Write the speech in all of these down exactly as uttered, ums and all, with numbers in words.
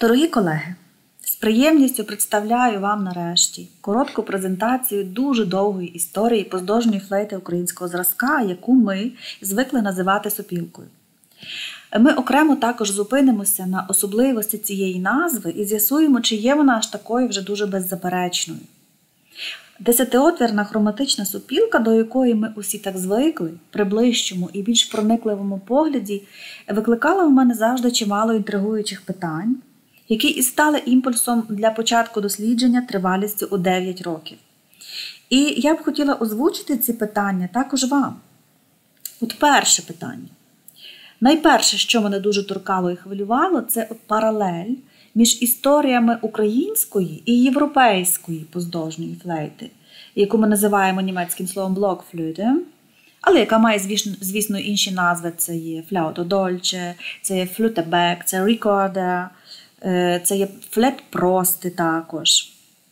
Дорогі колеги, з приємністю представляю вам нарешті коротку презентацію дуже довгої історії подовжньої флейти українського зразка, яку ми звикли називати сопілкою. Ми окремо також зупинимося на особливості цієї назви і з'ясуємо, чи є вона аж такою вже дуже беззаперечною. Десятиотвірна хроматична сопілка, до якої ми усі так звикли, при ближчому і більш проникливому погляді, викликала в мене завжди чимало інтригуючих питань, які і стали імпульсом для початку дослідження тривалістю у дев'ять років. І я б хотіла озвучити ці питання також вам. От перше питання. Найперше, що мене дуже торкало і хвилювало, це от паралель між історіями української і європейської подовжньої флейти, яку ми називаємо німецьким словом блокфлюйте, але яка має, звісно, інші назви. Це є фляуто дольче, це є флютебек, це рекордер, це є флет прости також.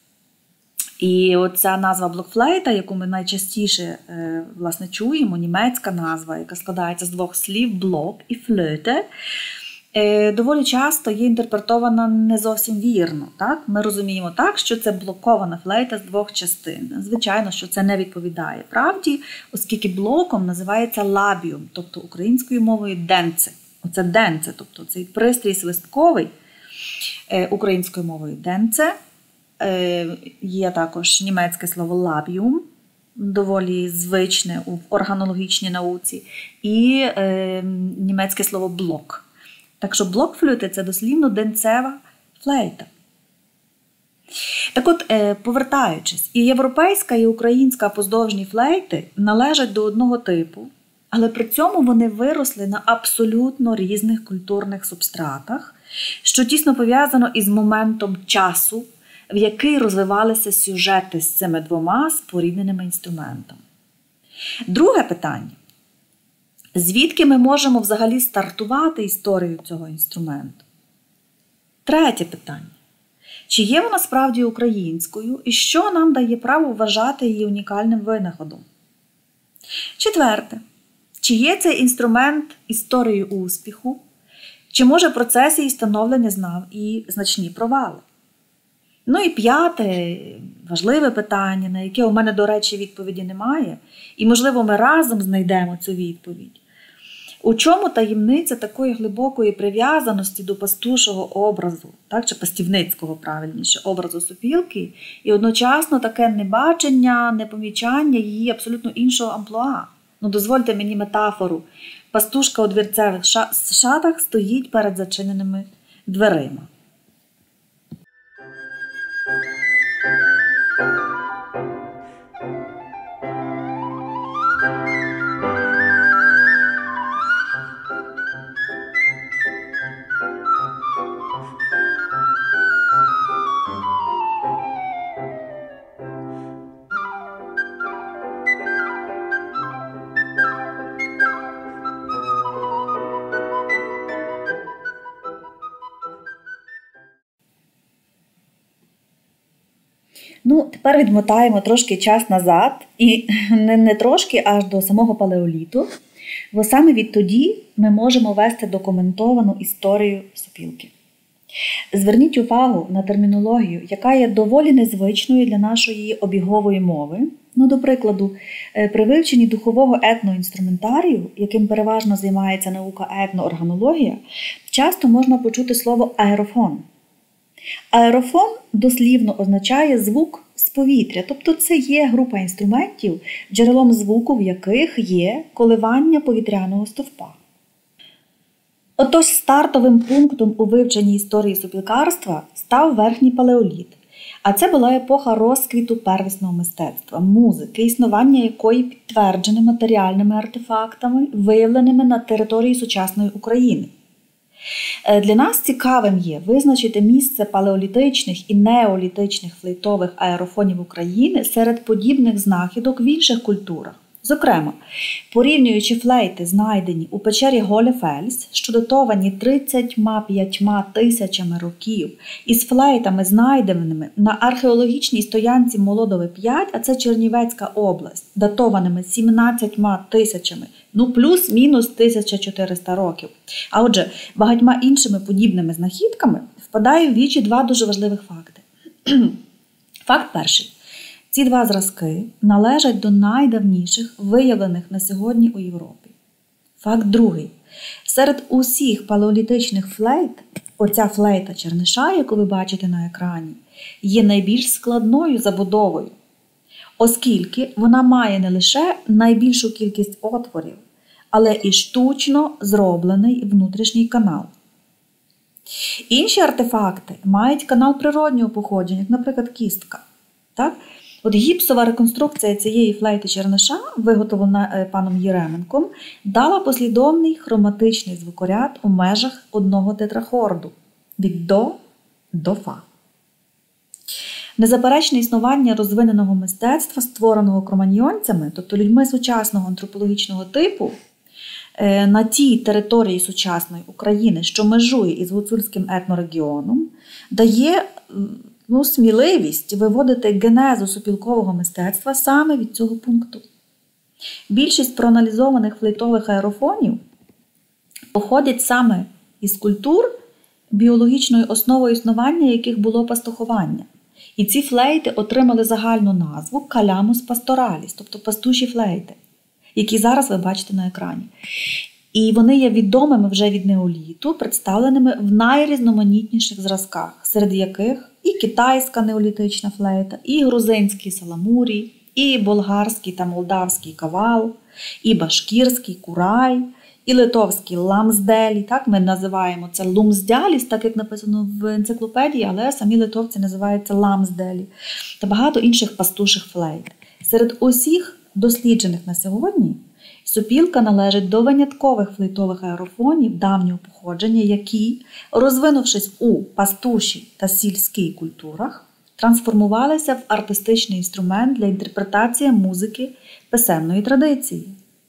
І оця назва блокфлейта, яку ми найчастіше власне, чуємо, німецька назва, яка складається з двох слів блок і флöte, доволі часто є інтерпретована не зовсім вірно. Так? Ми розуміємо так, що це блокована флейта з двох частин. Звичайно, що це не відповідає правді, оскільки блоком називається лабіум, тобто українською мовою денце. Оце денце, тобто цей пристрій свистковий українською мовою денце. Є також німецьке слово лабіум, доволі звичне в органологічній науці, і е, німецьке слово блок. Так що блокфлюйте – це дослівно денцева флейта. Так от, е, повертаючись, і європейська, і українська подовжні флейти належать до одного типу, але при цьому вони виросли на абсолютно різних культурних субстратах, що тісно пов'язано із моментом часу, в який розвивалися сюжети з цими двома спорідненими інструментами. Друге питання. Звідки ми можемо взагалі стартувати історію цього інструменту? Третє питання. Чи є вона справді українською і що нам дає право вважати її унікальним винаходом? Четверте. Чи є цей інструмент історією успіху? Чи може процес її становлення знав і значні провали? Ну і п'яте, важливе питання, на яке у мене, до речі, відповіді немає, і, можливо, ми разом знайдемо цю відповідь. У чому таємниця такої глибокої прив'язаності до пастушого образу, так, чи пастівницького, правильніше, образу сопілки, і одночасно таке небачення, непомічання її абсолютно іншого амплуа? Ну, дозвольте мені метафору. Пастушка у двірцевих шатах стоїть перед зачиненими дверима. Ну, тепер відмотаємо трошки час назад, і не, не трошки, аж до самого палеоліту, бо саме відтоді ми можемо вести документовану історію сопілки. Зверніть увагу на термінологію, яка є доволі незвичною для нашої обігової мови. Ну, до прикладу, при вивченні духового етноінструментарію, яким переважно займається наука етноорганологія, часто можна почути слово аерофон. Аерофон дослівно означає звук з повітря, тобто це є група інструментів, джерелом звуку в яких є коливання повітряного стовпа. Отож, стартовим пунктом у вивченні історії сопілкарства став верхній палеоліт, а це була епоха розквіту первісного мистецтва, музики, існування якої підтверджене матеріальними артефактами, виявленими на території сучасної України. Для нас цікавим є визначити місце палеолітичних і неолітичних флейтових аерофонів України серед подібних знахідок в інших культурах. Зокрема, порівнюючи флейти, знайдені у печері Голефельс, що датовані тридцятьма п'ятьма тисячами років, із флейтами, знайденими на археологічній стоянці Молодове п'ять, а це Чернівецька область, датованими сімнадцятьма тисячами, ну плюс-мінус тисяча чотириста років. А отже, багатьма іншими подібними знахідками в впадає в вічі два дуже важливих факти. Факт перший. Ці два зразки належать до найдавніших виявлених на сьогодні у Європі. Факт другий. Серед усіх палеолітичних флейт, оця флейта черниша, яку ви бачите на екрані, є найбільш складною забудовою, оскільки вона має не лише найбільшу кількість отворів, але і штучно зроблений внутрішній канал. Інші артефакти мають канал природнього походження, як, наприклад, кістка. Так? От гіпсова реконструкція цієї флейти черниша, виготовлена паном Єременком, дала послідовний хроматичний звукоряд у межах одного тетрахорду від до до фа. Незаперечне існування розвиненого мистецтва, створеного кроманьйонцями, тобто людьми сучасного антропологічного типу, на тій території сучасної України, що межує із гуцульським етнорегіоном, дає ну, сміливість виводити генезу супілкового мистецтва саме від цього пункту. Більшість проаналізованих флейтових аерофонів походять саме із культур, біологічною основою існування яких було пастухування. І ці флейти отримали загальну назву калямус пастораліс, тобто пастуші флейти, які зараз ви бачите на екрані. І вони є відомими вже від неоліту, представленими в найрізноманітніших зразках, серед яких і китайська неолітична флейта, і грузинський саламурі, і болгарський та молдавський кавал, і башкірський курай, і литовський ламсделі. Так, ми називаємо це лумсдяліс, так як написано в енциклопедії, але самі литовці називають це ламсделі. Та багато інших пастуших флейт. Серед усіх досліджених на сьогодні сопілка належить до виняткових флейтових аерофонів давнього походження, які, розвинувшись у пастушій та сільській культурах, трансформувалися в артистичний інструмент для інтерпретації музики писемної традиції.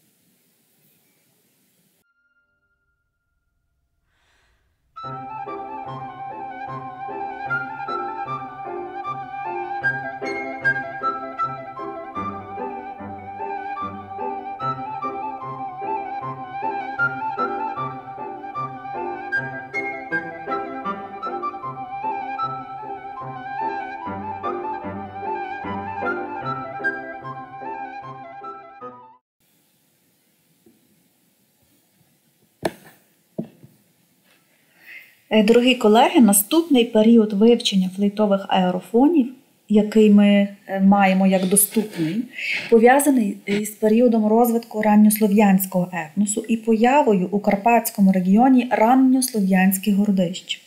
Дорогі колеги, наступний період вивчення флейтових аерофонів, який ми маємо як доступний, пов'язаний з періодом розвитку ранньослов'янського етносу і появою у Карпатському регіоні ранньослов'янських городищ.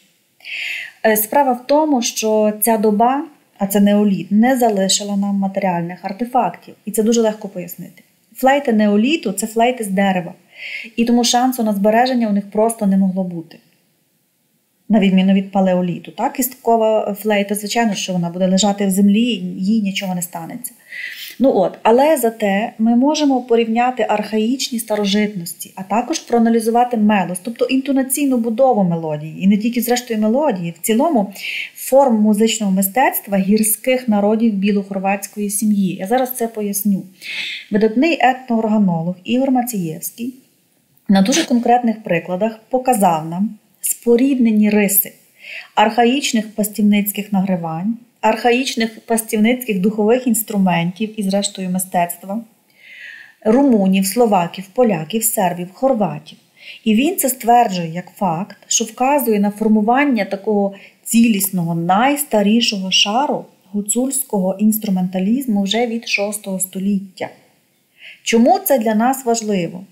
Справа в тому, що ця доба, а це неоліт, не залишила нам матеріальних артефактів. І це дуже легко пояснити. Флейти неоліту – це флейти з дерева. І тому шансу на збереження у них просто не могло бути. На відміну від палеоліту. Так? Кісткова флейта, звичайно, що вона буде лежати в землі, їй нічого не станеться. Ну от, але зате ми можемо порівняти архаїчні старожитності, а також проаналізувати мелос, тобто інтонаційну будову мелодії. І не тільки зрештою мелодії, в цілому форм музичного мистецтва гірських народів білохорватської сім'ї. Я зараз це поясню. Видатний етноорганолог Ігор Мацієвський на дуже конкретних прикладах показав нам споріднені риси архаїчних пастівницьких нагривань, архаїчних пастівницьких духових інструментів і, зрештою, мистецтва, румунів, словаків, поляків, сербів, хорватів. І він це стверджує як факт, що вказує на формування такого цілісного, найстарішого шару гуцульського інструменталізму вже від шостого століття. Чому це для нас важливо?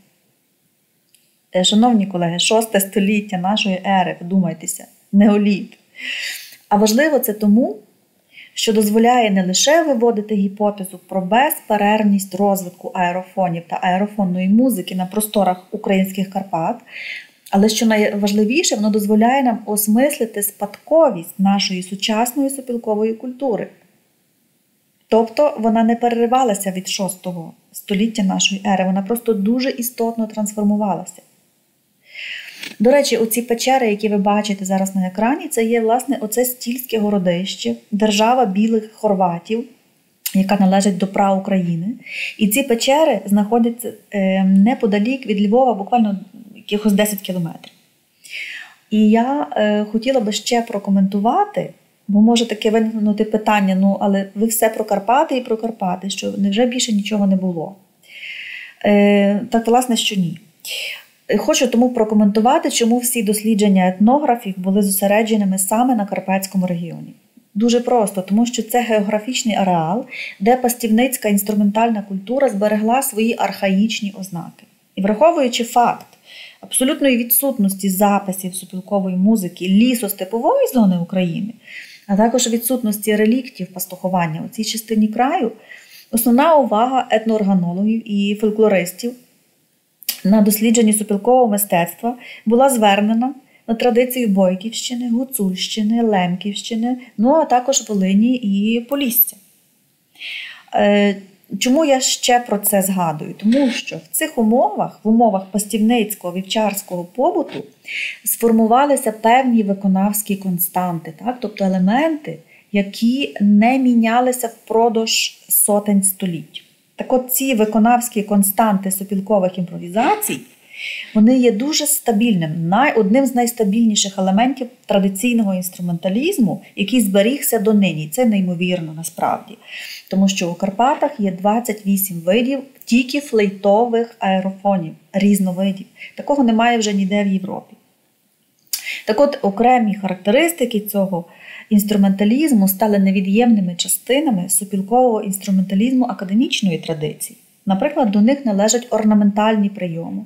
Шановні колеги, шосте століття нашої ери, вдумайтеся, неоліт. А важливо це тому, що дозволяє не лише виводити гіпотезу про безперервність розвитку аерофонів та аерофонної музики на просторах українських Карпат, але, що найважливіше, воно дозволяє нам осмислити спадковість нашої сучасної сопілкової культури. Тобто вона не переривалася від шостого століття нашої ери, вона просто дуже істотно трансформувалася. До речі, оці печери, які ви бачите зараз на екрані, це є, власне, оце Стільське городище, держава білих хорватів, яка належить до праукраїни. І ці печери знаходяться неподалік від Львова, буквально якихось десять кілометрів. І я е, хотіла би ще прокоментувати, бо може таке виникнути питання, ну, але ви все про Карпати і про Карпати, що невже більше нічого не було? Е, так, власне, що ні. Хочу тому прокоментувати, чому всі дослідження етнографів були зосередженими саме на Карпатському регіоні. Дуже просто, тому що це географічний ареал, де пастівницька інструментальна культура зберегла свої архаїчні ознаки. І враховуючи факт абсолютної відсутності записів супілкової музики лісостепової зони України, а також відсутності реліктів пастухування у цій частині краю, основна увага етноорганологів і фольклористів на дослідженні супілкового мистецтва була звернена на традицію Бойківщини, Гуцульщини, Лемківщини, ну а також Волині і Полісся. Чому я ще про це згадую? Тому що в цих умовах, в умовах пастівницького, вівчарського побуту, сформувалися певні виконавські константи, так? Тобто елементи, які не мінялися впродовж сотень століть. Так от ці виконавські константи супілкових імпровізацій, вони є дуже стабільним, одним з найстабільніших елементів традиційного інструменталізму, який зберігся донині. Це неймовірно насправді. Тому що у Карпатах є двадцять вісім видів тільки флейтових аерофонів, різновидів. Такого немає вже ніде в Європі. Так от окремі характеристики цього інструменталізму стали невід'ємними частинами супілкового інструменталізму академічної традиції. Наприклад, до них належать орнаментальні прийоми.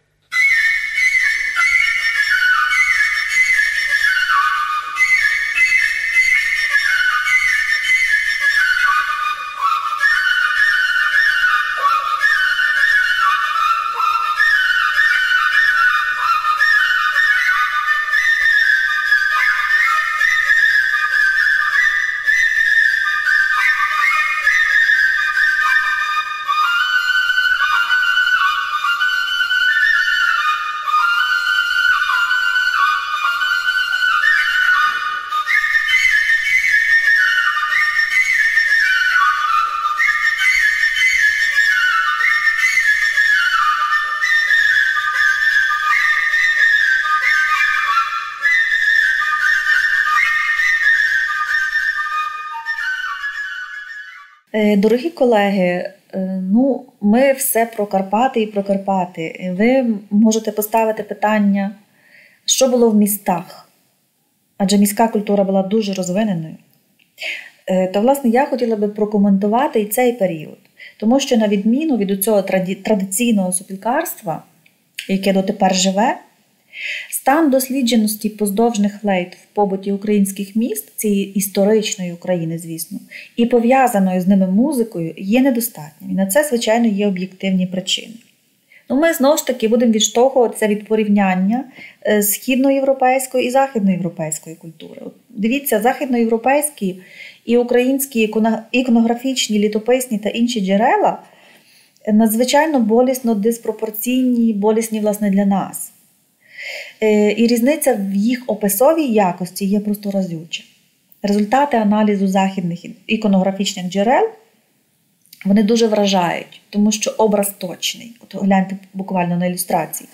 Дорогі колеги, ну, ми все про Карпати і про Карпати. Ви можете поставити питання, що було в містах? Адже міська культура була дуже розвиненою. То, власне, я хотіла би прокоментувати і цей період. Тому що, на відміну від цього традиційного супілкарства, яке дотепер живе, стан дослідженості поздовжних флейт в побуті українських міст, цієї історичної України, звісно, і пов'язаної з ними музикою є недостатнім. І на це, звичайно, є об'єктивні причини. Ну, ми, знову ж таки, будемо відштовхуватися від порівняння східноєвропейської і західноєвропейської культури. От, дивіться, західноєвропейські і українські іконографічні, літописні та інші джерела надзвичайно болісно диспропорційні, болісні, власне, для нас. І різниця в їх описовій якості є просто разюча. Результати аналізу західних іконографічних джерел, вони дуже вражають, тому що образ точний. От гляньте буквально на ілюстрації.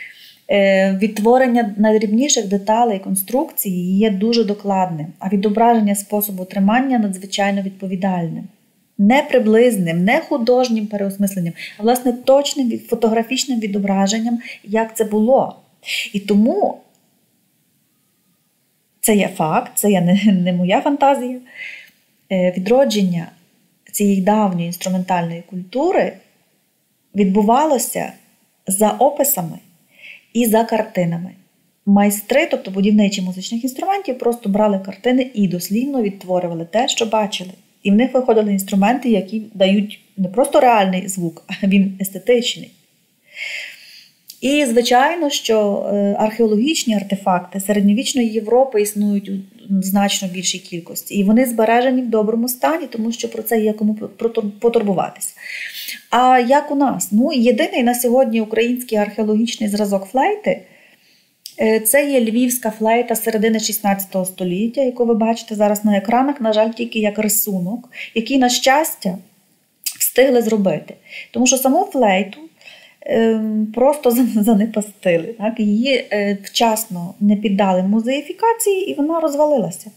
Відтворення найдрібніших деталей конструкції є дуже докладним, а відображення способу тримання надзвичайно відповідальним. Не приблизним, не художнім переосмисленням, а, власне, точним фотографічним відображенням, як це було. І тому це є факт, це є не, не моя фантазія. Відродження цієї давньої інструментальної культури відбувалося за описами і за картинами. Майстри, тобто будівничі музичних інструментів, просто брали картини і дослівно відтворювали те, що бачили. І в них виходили інструменти, які дають не просто реальний звук, а він естетичний. І, звичайно, що археологічні артефакти середньовічної Європи існують у значно більшій кількості. І вони збережені в доброму стані, тому що про це є кому потурбуватися. А як у нас? Ну, єдиний на сьогодні український археологічний зразок флейти – це є львівська флейта середини шістнадцятого століття, яку ви бачите зараз на екранах, на жаль, тільки як рисунок, який, на щастя, встигли зробити. Тому що саму флейту просто занепастили. Так? Її вчасно не піддали музеїфікації, і вона розвалилася.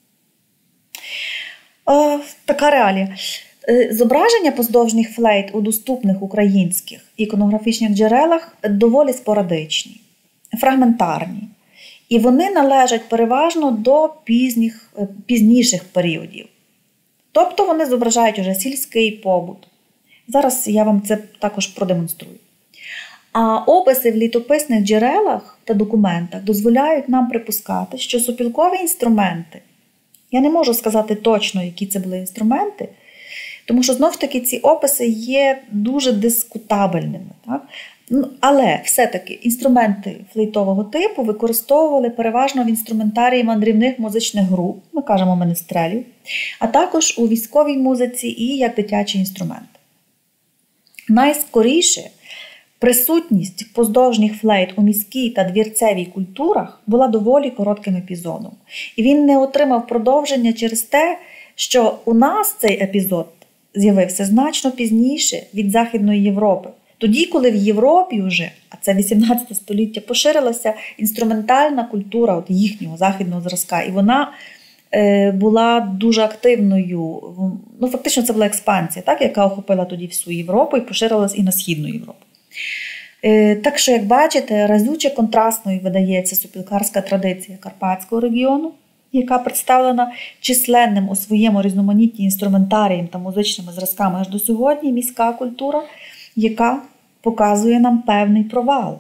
О, така реалія. Зображення поздовжніх флейт у доступних українських іконографічних джерелах доволі спорадичні, фрагментарні. І вони належать переважно до пізніх, пізніших періодів. Тобто вони зображають уже сільський побут. Зараз я вам це також продемонструю. А описи в літописних джерелах та документах дозволяють нам припускати, що сопілкові інструменти, я не можу сказати точно, які це були інструменти, тому що, знов ж таки, ці описи є дуже дискутабельними. Так? Ну, але все-таки інструменти флейтового типу використовували переважно в інструментарії мандрівних музичних груп, ми кажемо менестрелів, а також у військовій музиці і як дитячий інструмент. Найскоріше присутність поздовжніх флейт у міській та двірцевій культурах була доволі коротким епізодом. І він не отримав продовження через те, що у нас цей епізод з'явився значно пізніше від Західної Європи. Тоді, коли в Європі вже, а це вісімнадцяте століття, поширилася інструментальна культура от їхнього західного зразка, і вона е, була дуже активною, ну фактично це була експансія, так, яка охопила тоді всю Європу і поширилась і на Східну Європу. Е, так що, як бачите, разюче контрастною видається сопілкарська традиція Карпатського регіону, яка представлена численним у своєму різноманітті інструментарієм та музичними зразками аж до сьогодні, міська культура, яка показує нам певний провал.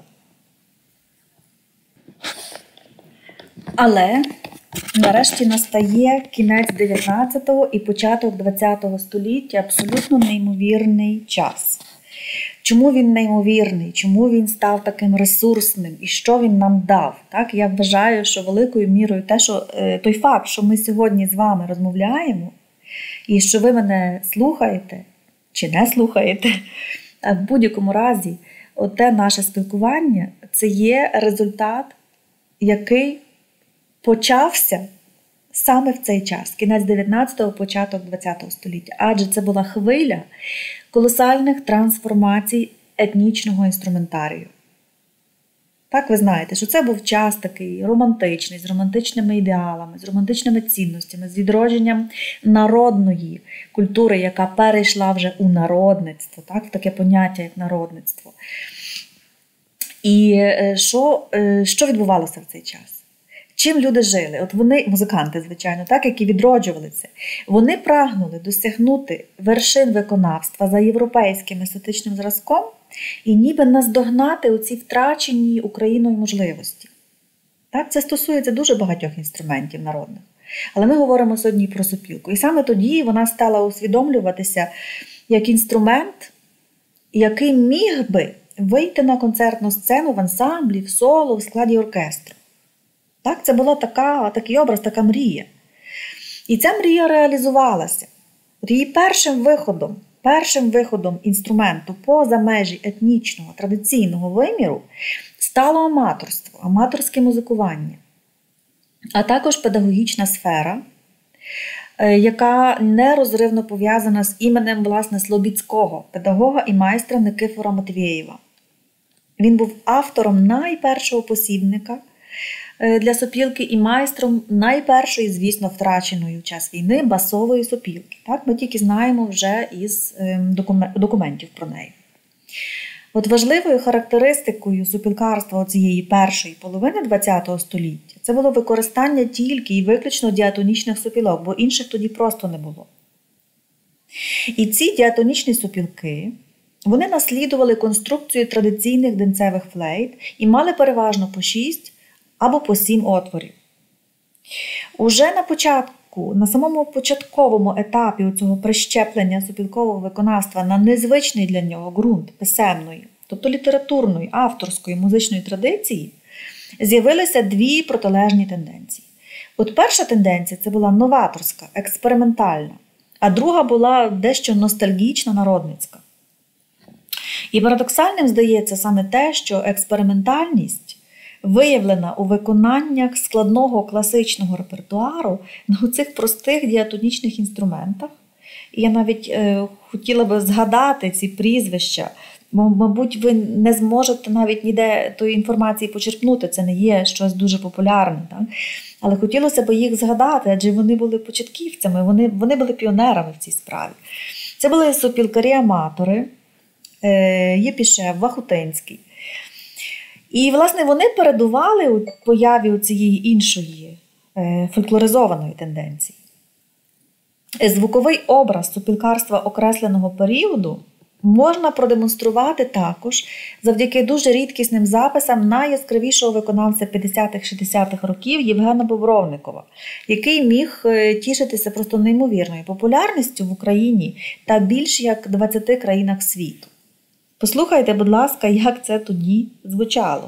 Але нарешті настає кінець дев'ятнадцятого і початок двадцятого століття, абсолютно неймовірний час. Чому він неймовірний? Чому він став таким ресурсним? І що він нам дав? Так, я вважаю, що великою мірою те, що, той факт, що ми сьогодні з вами розмовляємо, і що ви мене слухаєте, чи не слухаєте, в будь-якому разі, оте наше спілкування – це є результат, який почався саме в цей час, кінець дев'ятнадцятого, початок двадцятого століття. Адже це була хвиля колосальних трансформацій етнічного інструментарію. Так, ви знаєте, що це був час такий романтичний, з романтичними ідеалами, з романтичними цінностями, з відродженням народної культури, яка перейшла вже у народництво, так, в таке поняття, як народництво. І що, що відбувалося в цей час? Чим люди жили? От вони, музиканти, звичайно, так, які відроджували це, вони прагнули досягнути вершин виконавства за європейським естетичним зразком і ніби наздогнати оці втрачені Україною можливості. Так, це стосується дуже багатьох інструментів народних. Але ми говоримо сьогодні про сопілку. І саме тоді вона стала усвідомлюватися як інструмент, який міг би вийти на концертну сцену в ансамблі, в соло, в складі оркестру. Так, це була така, такий образ, така мрія. І ця мрія реалізувалася. От її першим виходом, першим виходом інструменту поза межі етнічного, традиційного виміру стало аматорство, аматорське музикування, а також педагогічна сфера, яка нерозривно пов'язана з іменем, власне, Слобідського, педагога і майстра Никифора Матвєєва. Він був автором найпершого посібника для сопілки і майстром найпершої, звісно, втраченої в час війни басової сопілки. Так, ми тільки знаємо вже із документів про неї. От важливою характеристикою сопілкарства цієї першої половини ХХ століття це було використання тільки і виключно діатонічних сопілок, бо інших тоді просто не було. І ці діатонічні сопілки, вони наслідували конструкцію традиційних денцевих флейт і мали переважно по шість або по сім отворів. Уже на початку, на самому початковому етапі цього прищеплення сопілкового виконавства на незвичний для нього ґрунт писемної, тобто літературної, авторської, музичної традиції, з'явилися дві протилежні тенденції. От перша тенденція – це була новаторська, експериментальна, а друга була дещо ностальгічна, народницька. І парадоксальним здається саме те, що експериментальність виявлена у виконаннях складного класичного репертуару на цих простих діатонічних інструментах. І я навіть е, хотіла би згадати ці прізвища Мабуть, ви не зможете навіть ніде тої інформації почерпнути, це не є щось дуже популярне. Так? Але хотілося б їх згадати, адже вони були початківцями, вони, вони були піонерами в цій справі. Це були сопілкарі-аматори, Єпішев, Вахутинський. І, власне, вони передували у появі цієї іншої фольклоризованої тенденції. Звуковий образ сопілкарства окресленого періоду можна продемонструвати також завдяки дуже рідкісним записам найяскравішого виконавця п'ятдесятих-шістдесятих років Євгена Бобровникова, який міг тішитися просто неймовірною популярністю в Україні та більш як двадцяти країнах світу. Послухайте, будь ласка, як це тоді звучало.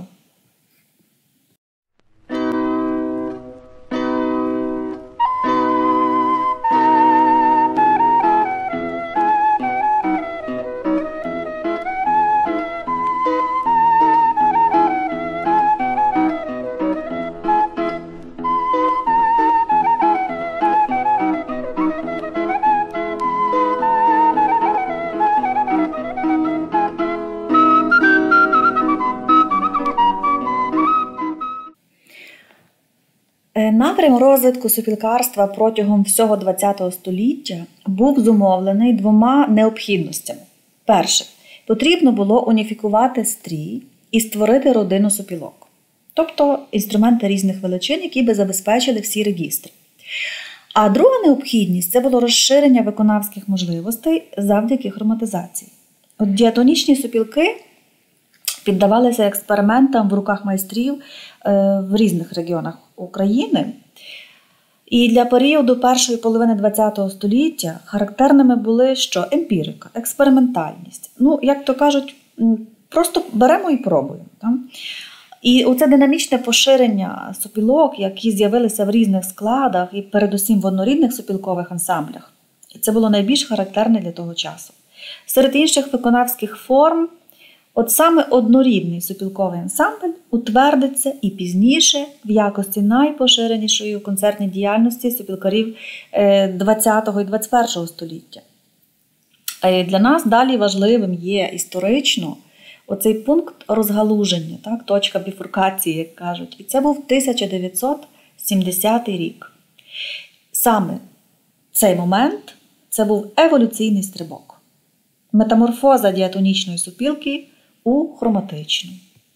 Напрям розвитку сопілкарства протягом всього ХХ століття був зумовлений двома необхідностями. Перше, потрібно було уніфікувати стрій і створити родину сопілок, тобто інструменти різних величин, які би забезпечили всі регістри. А друга необхідність – це було розширення виконавських можливостей завдяки хроматизації. От діатонічні сопілки піддавалися експериментам в руках майстрів в різних регіонах України. І для періоду першої половини ХХ століття характерними були що? Емпірика, експериментальність. Ну, як то кажуть, просто беремо і пробуємо. Так? І оце динамічне поширення сопілок, які з'явилися в різних складах і передусім в однорідних сопілкових ансамблях, це було найбільш характерне для того часу. Серед інших виконавських форм от саме однорідний сопілковий ансамбль утвердиться і пізніше в якості найпоширенішої у концертній діяльності сопілкарів ХХ і ХХІ століття. Для нас далі важливим є історично оцей пункт розгалуження, так, точка біфуркації, як кажуть. І це був тисяча дев'ятсот сімдесятий рік. Саме цей момент – це був еволюційний стрибок. Метаморфоза діатонічної сопілки у хроматичну.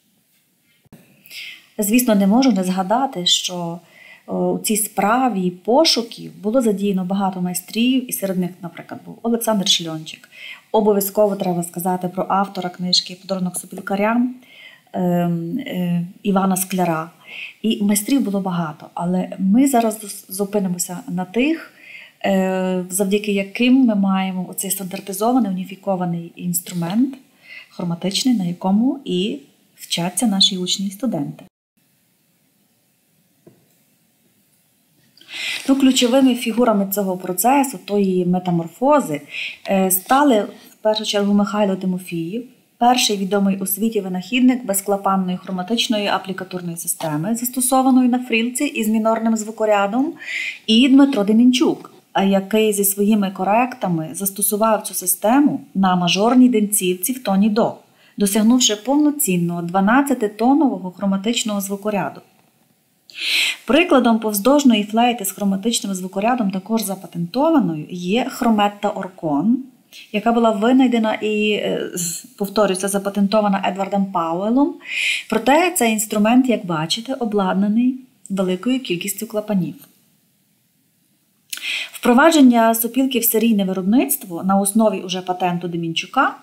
Звісно, не можу не згадати, що у цій справі пошуків було задіяно багато майстрів, і серед них, наприклад, був Олександр Шльончик. Обов'язково треба сказати про автора книжки «Подарунок сопілкарям» Івана Скляра. І майстрів було багато, але ми зараз зупинимося на тих, завдяки яким ми маємо оцей стандартизований, уніфікований інструмент, хроматичний, на якому і вчаться наші учні і студенти. Ну, ключовими фігурами цього процесу, тої метаморфози, стали в першу чергу Михайло Тимофіїв, перший відомий у світі винахідник безклапанної хроматичної аплікатурної системи, застосованої на фрілці із мінорним звукорядом, і Дмитро Демінчук, який зі своїми коректами застосував цю систему на мажорній денцівці в тоні до, досягнувши повноцінного дванадцятитонового хроматичного звукоряду. Прикладом повздовжної флейти з хроматичним звукорядом, також запатентованою, є хрометта Оркон, яка була винайдена і, повторюся, запатентована Едвардом Пауелом. Проте цей інструмент, як бачите, обладнаний великою кількістю клапанів. Впровадження сопілки в серійне виробництво на основі уже патенту Демінчука,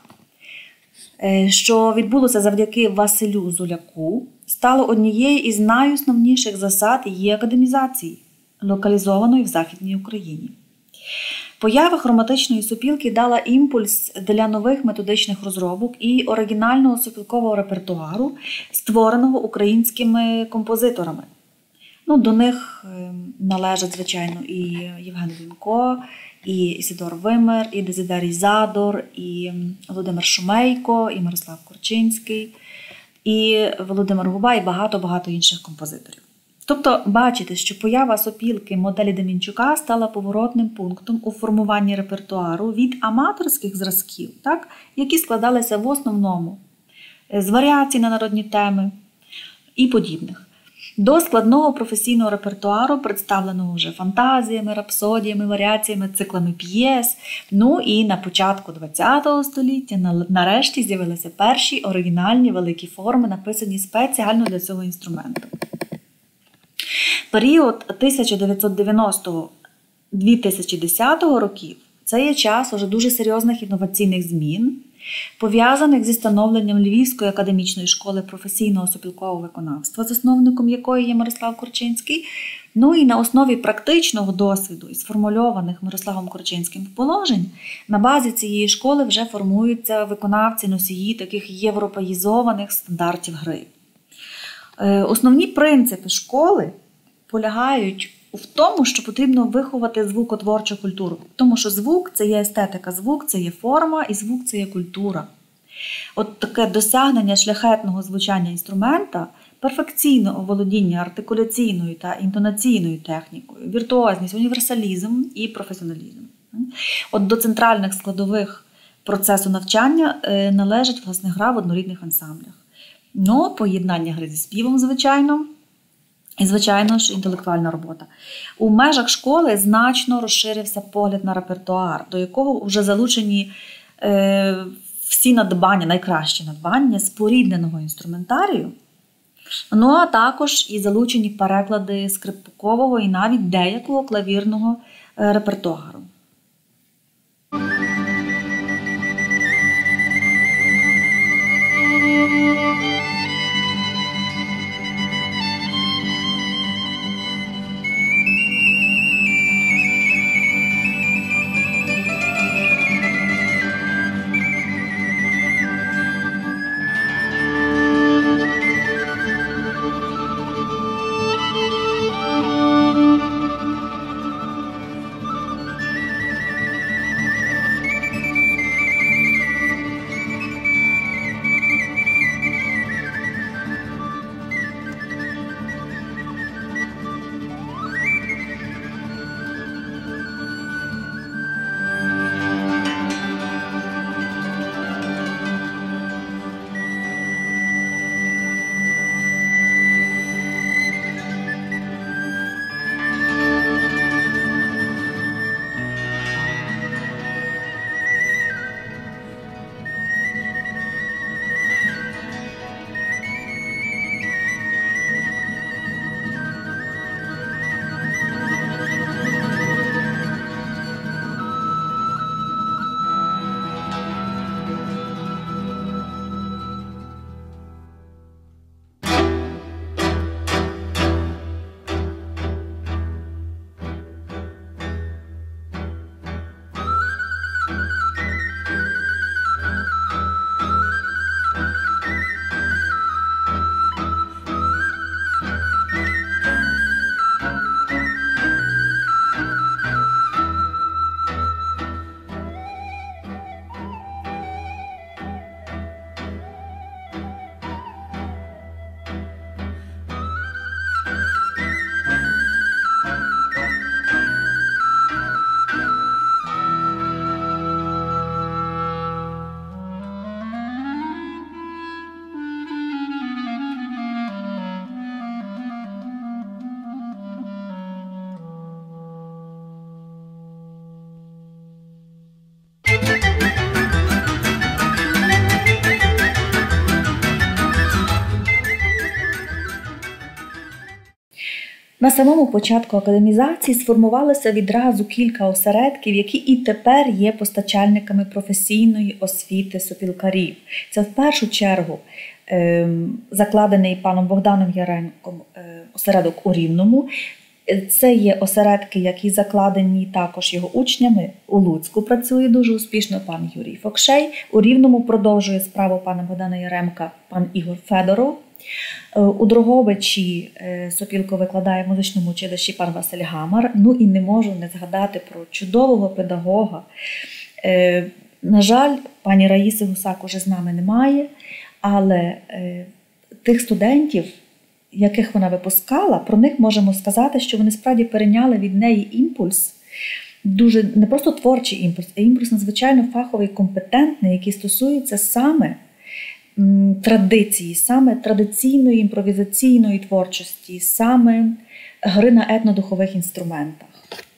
що відбулося завдяки Василю Зуляку, стало однією із найосновніших засад її академізації, локалізованої в Західній Україні. Поява хроматичної сопілки дала імпульс для нових методичних розробок і оригінального сопілкового репертуару, створеного українськими композиторами. Ну, до них належать, звичайно, і Євген Вінко, і Ісидор Вимер, і Дезидерій Задор, і Володимир Шумейко, і Мирослав Корчинський, і Володимир Губа, і багато-багато інших композиторів. Тобто, бачите, що поява сопілки моделі Демінчука стала поворотним пунктом у формуванні репертуару від аматорських зразків, так, які складалися в основному з варіацій на народні теми і подібних, до складного професійного репертуару, представленого вже фантазіями, рапсодіями, варіаціями, циклами п'єс. Ну і на початку ХХ століття нарешті з'явилися перші оригінальні великі форми, написані спеціально для цього інструменту. Період тисяча дев'ятсот дев'яностого - дві тисячі десятого років – це є час уже дуже серйозних інноваційних змін, пов'язаних зі становленням Львівської академічної школи професійного сопілкового виконавства, засновником якої є Мирослав Корчинський. Ну і на основі практичного досвіду і сформульованих Мирославом Корчинським положень на базі цієї школи вже формуються виконавці-носії таких європеїзованих стандартів гри. Основні принципи школи полягають в тому, що потрібно виховати звукотворчу культуру. Тому що звук – це є естетика, звук – це є форма, і звук – це є культура. От таке досягнення шляхетного звучання інструмента, перфекційне оволодіння артикуляційною та інтонаційною технікою, віртуозність, універсалізм і професіоналізм. От до центральних складових процесу навчання належить, власне, гра в однорідних ансамблях. Ну, поєднання гри зі співом, звичайно, і, звичайно ж, інтелектуальна робота. У межах школи значно розширився погляд на репертуар, до якого вже залучені е, всі надбання, найкращі надбання спорідненого інструментарію, ну а також і залучені переклади скрипкового і навіть деякого клавірного е, репертуару. На самому початку академізації сформувалося відразу кілька осередків, які і тепер є постачальниками професійної освіти сопілкарів. Це в першу чергу е, закладений паном Богданом Яремком е, осередок у Рівному. Це є осередки, які закладені також його учнями. У Луцьку працює дуже успішно пан Юрій Фокшей. У Рівному продовжує справу пана Богдана Яремка пан Ігор Федоров. У Дрогобичі сопілку викладає в музичному училищі пан Василь Гамар. Ну і не можу не згадати про чудового педагога. На жаль, пані Раїси Гусак уже з нами немає, але тих студентів, яких вона випускала, про них можемо сказати, що вони справді перейняли від неї імпульс, дуже не просто творчий імпульс, а імпульс надзвичайно фаховий, компетентний, який стосується саме м, традиції, саме традиційної імпровізаційної творчості, саме гри на етнодухових інструментах.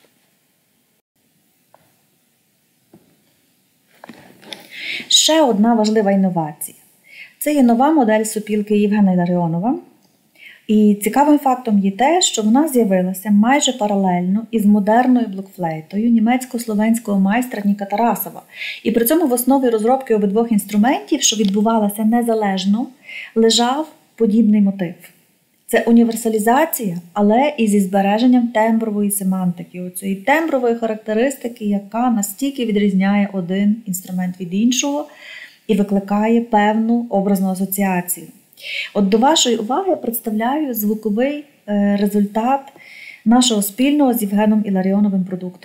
Ще одна важлива інновація. Це є нова модель сопілки Євгена Іларіонова. І цікавим фактом є те, що вона з'явилася майже паралельно із модерною блокфлейтою німецько-словенського майстра Ніка Тарасова. І при цьому в основі розробки обидвох інструментів, що відбувалася незалежно, лежав подібний мотив. Це універсалізація, але і зі збереженням тембрової семантики, оцієї тембрової характеристики, яка настільки відрізняє один інструмент від іншого і викликає певну образну асоціацію. От до вашої уваги представляю звуковий результат нашого спільного з Євгеном Іларіоновим продукту.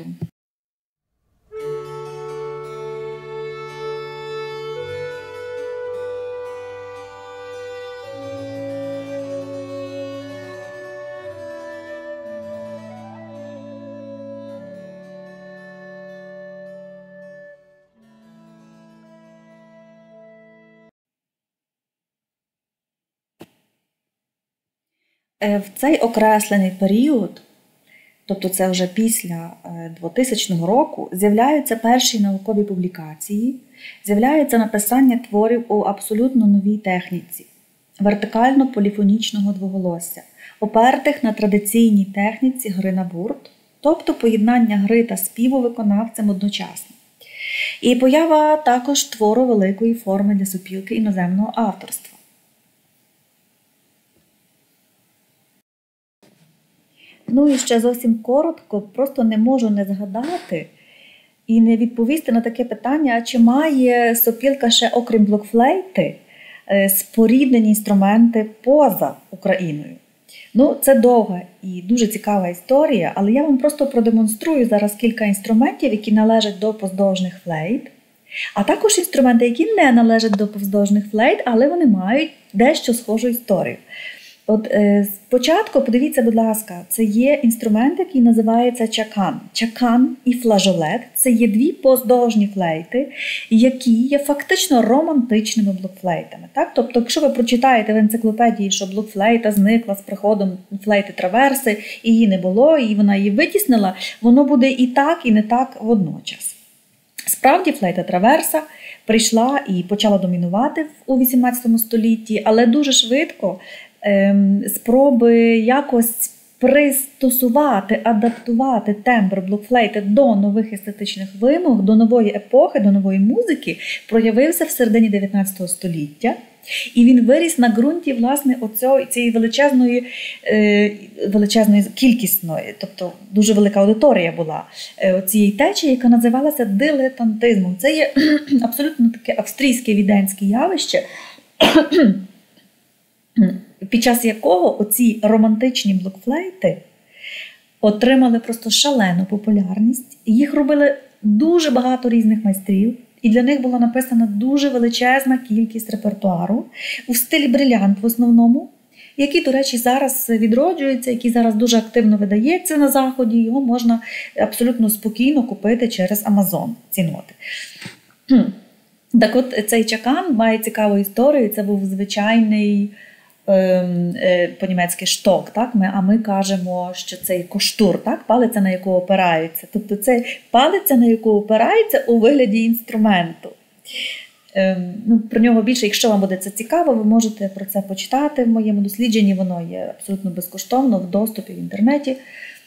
В цей окреслений період, тобто це вже після двотисячного року, з'являються перші наукові публікації, з'являється написання творів у абсолютно новій техніці вертикально-поліфонічного двоголосся, опертих на традиційній техніці гри на бурт, тобто поєднання гри та співу виконавцем одночасно. І поява також твору великої форми для сопілки іноземного авторства. Ну і ще зовсім коротко, просто не можу не згадати і не відповісти на таке питання, а чи має сопілка ще, окрім блокфлейти, споріднені інструменти поза Україною. Ну, це довга і дуже цікава історія, але я вам просто продемонструю зараз кілька інструментів, які належать до поздовжних флейт, а також інструменти, які не належать до поздовжних флейт, але вони мають дещо схожу історію. От е, спочатку, подивіться, будь ласка, це є інструмент, який називається чакан. Чакан і флажолет – це є дві поздовжні флейти, які є фактично романтичними блокфлейтами. Так? Тобто, якщо ви прочитаєте в енциклопедії, що блокфлейта зникла з приходом флейти траверси, і її не було, і вона її витіснила, воно буде і так, і не так водночас. Справді, флейта траверса прийшла і почала домінувати у вісімнадцятому столітті, але дуже швидко спроби якось пристосувати, адаптувати тембр блокфлейти до нових естетичних вимог, до нової епохи, до нової музики, проявився в середині дев'ятнадцятого століття. І він виріс на ґрунті, власне, оцього, цієї величезної, е, величезної кількісної, тобто дуже велика аудиторія була е, цієї течії, яка називалася дилетантизмом. Це є абсолютно таке австрійське віденське явище, під час якого оці романтичні блокфлейти отримали просто шалену популярність. Їх робили дуже багато різних майстрів, і для них була написана дуже величезна кількість репертуару у стилі брилянт в основному, який, до речі, зараз відроджується, який зараз дуже активно видається на Заході, його можна абсолютно спокійно купити через Амазон, ці ноти. Так от, цей чакан має цікаву історію, це був звичайний по-німецьки шток, так? Ми, а ми кажемо, що це коштур, так? Палиця, на яку опираються. Тобто це палиця, на яку опираються у вигляді інструменту. Ем, ну, про нього більше, якщо вам буде це цікаво, ви можете про це почитати в моєму дослідженні, воно є абсолютно безкоштовно в доступі в інтернеті.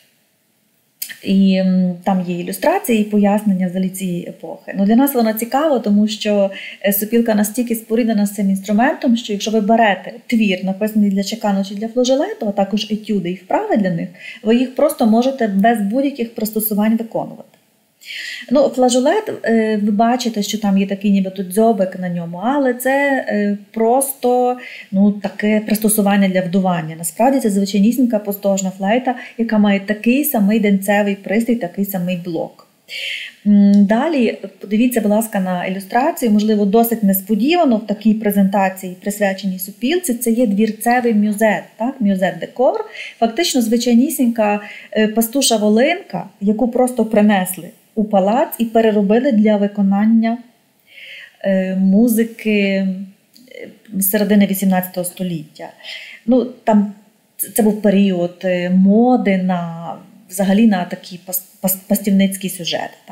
І м, там є ілюстрації і пояснення взагалі цієї епохи. Ну, для нас воно цікаво, тому що сопілка настільки споріднена з цим інструментом, що якщо ви берете твір, написаний для чакану чи для флажолету, а також етюди і вправи для них, ви їх просто можете без будь-яких пристосувань виконувати. Ну, флажолет, ви бачите, що там є такий нібито дзьобик на ньому, але це просто ну, таке пристосування для вдування. Насправді це звичайнісінька поздовжна флейта, яка має такий самий денцевий пристрій, такий самий блок. Далі, подивіться, будь ласка, на ілюстрацію, можливо, досить несподівано в такій презентації, присвяченій сопілці, це є двірцевий мюзет, так? Мюзет-декор, фактично звичайнісінька пастуша волинка, яку просто принесли у палац і переробили для виконання музики середини вісімнадцятого століття. Ну, там це був період моди на, взагалі на такі пастівницькі сюжети. Так?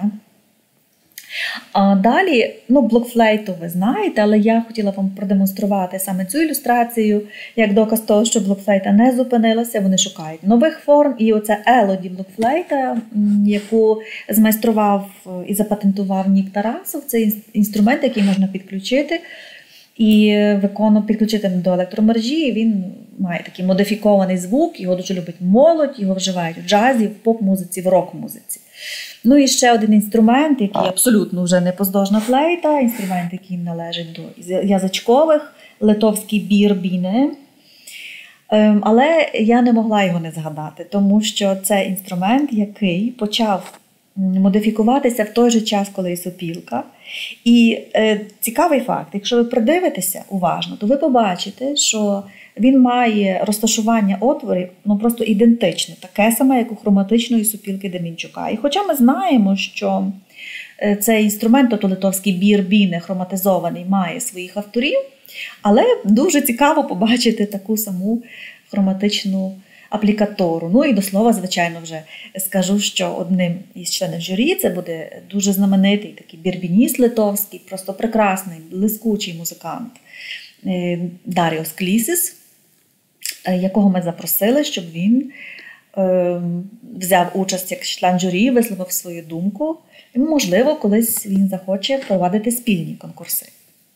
А далі, ну, блокфлейту ви знаєте, але я хотіла вам продемонструвати саме цю ілюстрацію, як доказ того, що блокфлейта не зупинилася, вони шукають нових форм. І оця елоді блокфлейта, яку змайстрував і запатентував Нік Тарасов, це інструмент, який можна підключити і виконувати, підключити до електромережі. Він має такий модифікований звук, його дуже любить молодь, його вживають в джазі, в поп-музиці, в рок-музиці. Ну і ще один інструмент, який абсолютно вже не поздовжна флейта, інструмент, який належить до язичкових, литовський бірбіне. Але я не могла його не згадати, тому що це інструмент, який почав модифікуватися в той же час, коли і сопілка. І е, цікавий факт, якщо ви придивитеся уважно, то ви побачите, що він має розташування отворів, ну, просто ідентичне, таке саме, як у хроматичної сопілки Демінчука. І хоча ми знаємо, що цей інструмент, тобто литовський бірбіне хроматизований, має своїх авторів, але дуже цікаво побачити таку саму хроматичну аплікатору. Ну і до слова, звичайно, вже скажу, що одним із членів журі це буде дуже знаменитий такий бірбініст литовський, просто прекрасний, блискучий музикант Даріос Клісіс, якого ми запросили, щоб він е, взяв участь як член журі, висловив свою думку. І, можливо, колись він захоче провадити спільні конкурси.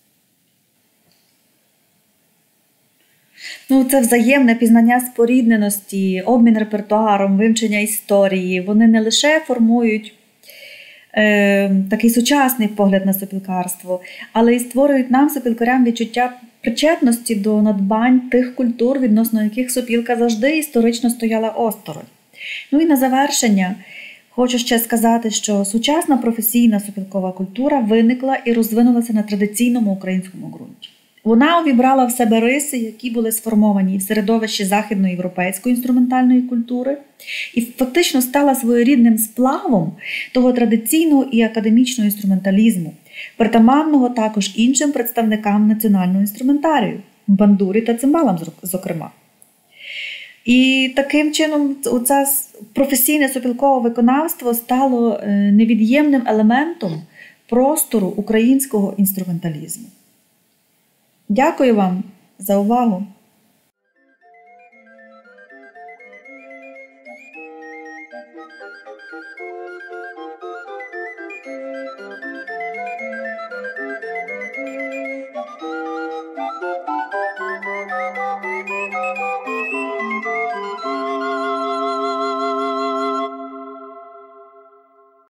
Ну, це взаємне пізнання спорідненості, обмін репертуаром, вивчення історії. Вони не лише формують е, такий сучасний погляд на сопілкарство, але й створюють нам, сопілкарям, відчуття причетності до надбань тих культур, відносно яких сопілка завжди історично стояла осторонь. Ну і на завершення хочу ще сказати, що сучасна професійна сопілкова культура виникла і розвинулася на традиційному українському ґрунті. Вона увібрала в себе риси, які були сформовані в середовищі західноєвропейської інструментальної культури, і фактично стала своєрідним сплавом того традиційного і академічного інструменталізму, притаманного також іншим представникам національного інструментарію – бандурі та цимбалам, зокрема. І таким чином це професійне сопілкове виконавство стало невід'ємним елементом простору українського інструменталізму. Дякую вам за увагу!